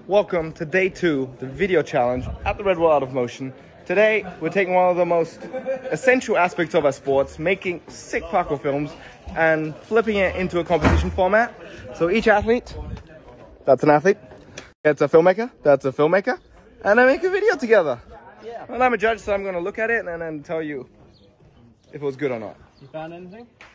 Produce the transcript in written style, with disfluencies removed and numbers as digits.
Welcome to day 2, the video challenge at the Redbull Out of Motion. Today, we're taking one of the most essential aspects of our sports, making sick parkour films and flipping it into a competition format. So each athlete, that's an athlete, gets a filmmaker, that's a filmmaker, and I make a video together. Yeah. And I'm a judge, so I'm going to look at it and then tell you if it was good or not. You found anything?